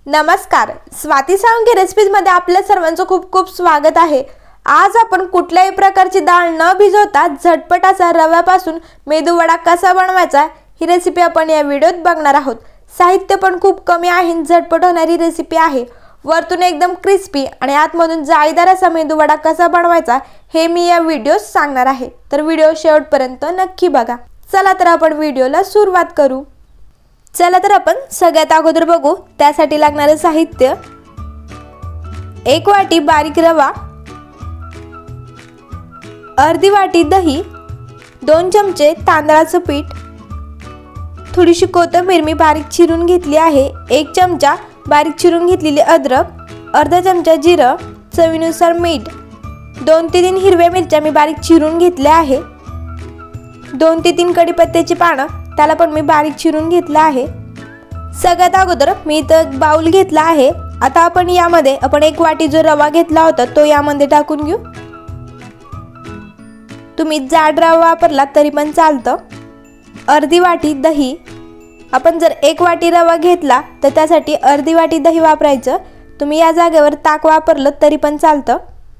नमस्कार, स्वाती सावंगी रेसिपीजमध्ये आपल्या सर्वांचं खूप खूप स्वागत आहे। आज आपण कुठल्याही प्रकारची डाळ न भिजवता झटपट असा रव्यापासून मेदू वडा कसा बनवायचा ही रेसिपी आपण या व्हिडिओत बघणार आहोत। साहित्य पण खूप कमी आहे, झटपट होणारी रेसिपी आहे। वरतून एकदम क्रिस्पी आणि आतमधून जाळीदार असा मेदू वडा कसा बनवायचा हे मी या व्हिडिओत सांगणार आहे, तर व्हिडिओ शेवटपर्यंत नक्की बघा। चला तर आपण व्हिडिओला सुरुवात करू। चला तर आपण सगळ्यात अगोदर बघू त्यासाठी लागणारे साहित्य। 1 वाटी बारीक रवा, अर्धी वाटी दही, 2 चमचे तांदळाचं पीठ, थोडीशी कोथिंबीर मी बारीक चिरून घेतली आहे, 1 चमचा बारीक चिरून घेतलेली अद्रक, अर्धा चमचा जिरं, चवीनुसार मीठ, 2 ते 3 हिरव्या मिरच्या मी बारीक चिरून घेतल्या आहे, 2 ते 3 कढीपत्त्याची पानं त्याला पण मी बारीक चिरून घेतला आहे। सगळ्यात अगोदर मी इथं बाउल घेतला आहे। आता आपण यामध्ये 1 वाटी जो रवा घेतला होता तो यामध्ये टाकून घेऊ। तुम्ही जाड रवा वापरला तरी पण चालतं। अर्धी वाटी दही, आपण जर 1 वाटी रवा घेतला तर त्यासाठी अर्धी वाटी दही वापरायचं। तुम्ही या जागेवर ताक वापरलं तरी पण चालतं।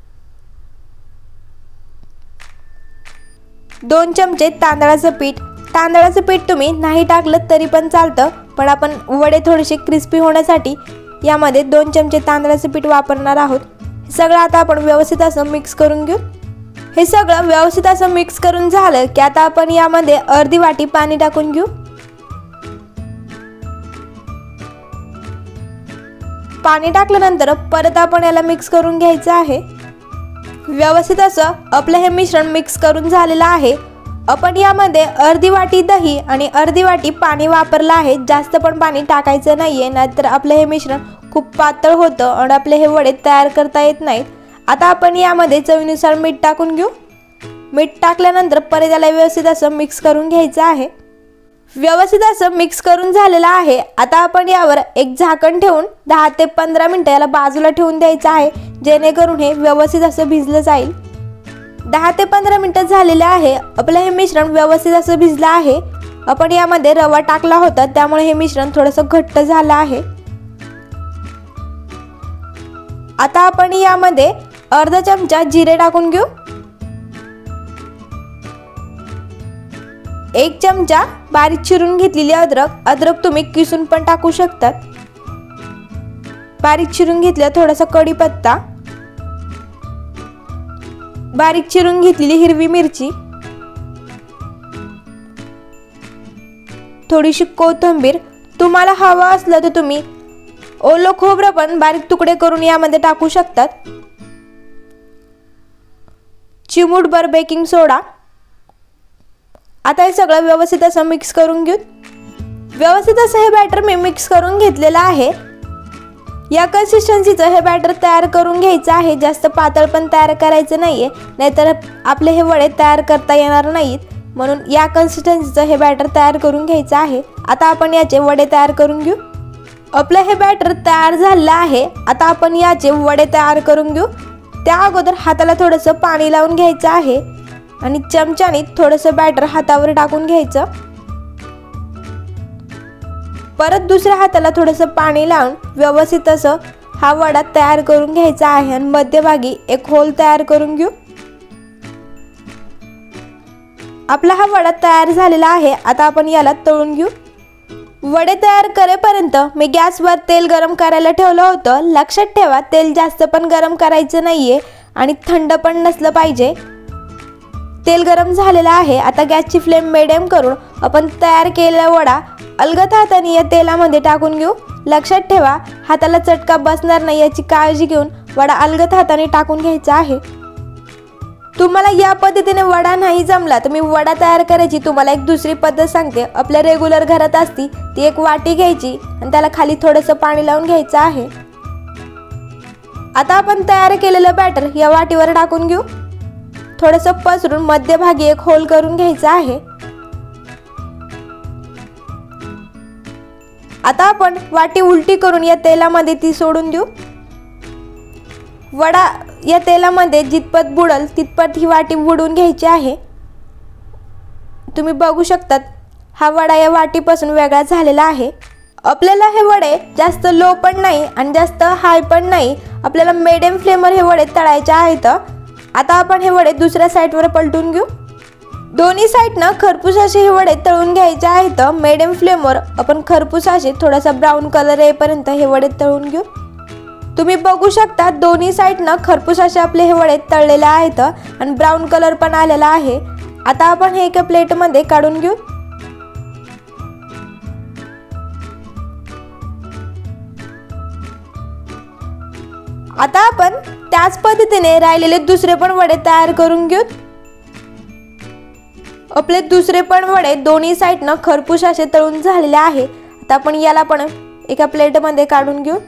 2 चमचे तांदळाचं पीठ, तांदळाचं पीठ तुम्ही नाही टाकलं तरी पण चालतं, पण आपण वडे थोडेसे क्रिस्पी होण्यासाठी यामध्ये 2 चमचे तांदळाचं पीठ वापरणार आहोत। हे सगळं आता आपण व्यवस्थित असं मिक्स करून घेऊ। हे सगळं व्यवस्थित असं मिक्स करून झालं की आता आपण यामध्ये अर्धी वाटी पाणी टाकून घेऊ। पाणी टाकल्यानंतर परत आपण याला मिक्स करून घ्यायचं आहे। व्यवस्थित असं आपलं हे मिश्रण मिक्स करून झालेलं आहे। आपण यामध्ये अर्धी वाटी दही आणि अर्धी वाटी पाणी वापरलं आहे। जास्त पण पाणी टाकायचं नाहीये, नाहीतर आपलं हे मिश्रण खूप पातळ होतं आणि आपले हे वडे तयार करता येत नाहीत। आता आपण यामध्ये चवीनुसार मीठ टाकून घेऊ। मीठ टाकल्यानंतर परत याला व्यवस्थित असं मिक्स करून घ्यायचं आहे। व्यवस्थित असं मिक्स करून झालेलं आहे। आता आपण यावर एक झाकण ठेवून 10 ते 15 मिनिटं याला बाजूला ठेवून द्यायचं आहे, जेणेकरून हे व्यवस्थित असं भिजलं जाईल। 10 ते 15 मिनिटं झालेले आहे। आपलं हे मिश्रण व्यवस्थित असं भिजलं आहे। आपण यामध्ये रवा टाकला होता त्यामुळे हे मिश्रण थोडंसं घट्ट झालं आहे। आता आपण यामध्ये अर्धा चमचा जिरे टाकून घेऊ। 1 चमचा बारीक चिरून घेतलेली अद्रक तुम्ही किसून पण टाकू शकतात। बारीक चिरून घेतला थोडासा कढीपत्ता, बारीक चिरून घेतलेली हिरवी मिरची, थोडीशी कोथिंबीर, तुम्हाला हवा असलं तर तुम्ही ओलं खोबरं पण बारीक तुकडे करून यामध्ये टाकू शकतात। चिमूटभर बेकिंग सोडा। आता हे सगळं व्यवस्थित असं मिक्स करून घेऊ। व्यवस्थित असं हे बॅटर मी मिक्स करून घेतलेलं आहे। या कन्सिस्टन्सीचं हे बॅटर तयार करून घ्यायचं आहे। जास्त पातळ पण तयार करायचं नाहीये, नाहीतर आपले हे वडे तयार करता येणार नाहीत, म्हणून या कन्सिस्टन्सीचं हे बॅटर तयार करून घ्यायचं आहे। आता आपण याचे वडे तयार करून घेऊ। आपलं हे बॅटर तयार झालं आहे। आता आपण याचे वडे तयार करून घेऊ। त्या अगोदर हाताला थोडंसं पाणी लावून घ्यायचं आहे आणि चमच्याने थोडंसं बॅटर हातावर टाकून घ्यायचं। परत दुसऱ्या हाताला थोडंसं पाणी लावून व्यवस्थित असं हा वडा तयार करून घ्यायचा आहे आणि मध्यभागी एक होल तयार करून घेऊ। आपला हा वडा तयार झालेला आहे। आता आपण याला तळून घेऊ। वडे तयार करेपर्यंत मी गॅसवर तेल गरम करायला ठेवलं होतं। लक्षात ठेवा, तेल जास्त पण गरम करायचं नाहीये आणि थंड पण नसलं पाहिजे। तेल गरम झालेलं आहे। आता गॅसची फ्लेम मिडियम करून आपण तयार केलेला वडा अलगद हाताने या तेलामध्ये टाकून घेऊ। लक्षात ठेवा, हाताला चटका बसणार नाही याची काळजी घेऊन वडा अलगद हाताने टाकून घ्यायचा आहे। तुम्हाला या पद्धतीने वडा नाही जमला तर मी वडा तयार करायची तुम्हाला एक दुसरी पद्धत सांगते। आपल्या रेग्युलर घरात असती ती एक वाटी घ्यायची आणि त्याला खाली थोडंसं पाणी लावून घ्यायचं आहे। आता आपण तयार केलेलं बॅटर या वाटीवर टाकून घेऊ। थोडंसं पसरून मध्यभागी एक होल करून घ्यायचं आहे। आता आपण वाटी उलटी करून या तेलामध्ये ती सोडून देऊ। वडा या तेलामध्ये जितपत बुडल तितपत ही वाटी बुडवून घ्यायची आहे। तुम्ही बघू शकतात हा वडा या वाटीपासून वेगळा झालेला आहे। आपल्याला हे वडे जास्त लो पण नाही आणि जास्त हाय पण नाही, आपल्याला मीडियम फ्लेमवर हे वडे तळायचे आहेत। आता आपण हे वडे दुसऱ्या साईडवर पलटून घेऊ। दोन्ही साईडनं खरपूस असे हे वडे तळून घ्यायचे आहेत। मीडियम फ्लेमवर आपण खरपूस असे थोडासा ब्राऊन कलर येईपर्यंत हे वडे तळून घेऊ। तुम्ही बघू शकता दोन्ही साईडनं खरपूस असे आपले हे वडे तळलेले आहेत आणि ब्राऊन कलर पण आलेला आहे। आता आपण हे एका प्लेटमध्ये काढून घेऊ। आता आपण त्याच पद्धतीने राहिलेले दुसरे पण वडे तयार करून घेऊ। आपले दुसरे पण वडे दोन्ही साईडनं खरपूस असे तळून झालेले आहे। आता आपण याला पण एका प्लेटमध्ये काढून घेऊ।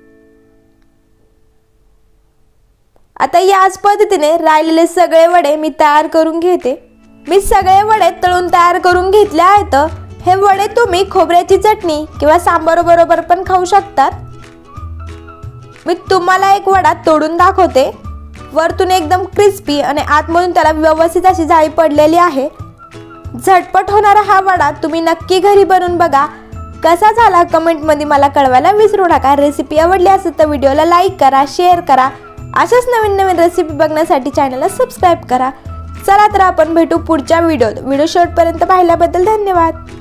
आता याच पद्धतीने राहिलेले सगळे वडे मी तयार करून घेते। मी सगळे वडे तळून तयार करून घेतले आहेत। हे वडे तुम्ही खोबऱ्याची चटणी किंवा सांबार बरोबर पण खाऊ शकतात। मी तुम्हाला एक वडा तोडून दाखवते। वरतून एकदम क्रिस्पी आणि आतमधून त्याला व्यवस्थित अशी जाळी पडलेली आहे। झटपट होणारा हा वडा तुम्ही नक्की घरी बनवून बघा। कसा झाला कमेंटमध्ये मला कळवायला विसरू नका। रेसिपी आवडली असेल तर व्हिडिओला लाईक करा, शेअर करा। अशाच नवीन नवीन रेसिपी बघण्यासाठी चॅनलला सबस्क्राईब करा। चला तर आपण भेटू पुढच्या व्हिडिओत। व्हिडिओ शेवटपर्यंत पाहिल्याबद्दल धन्यवाद।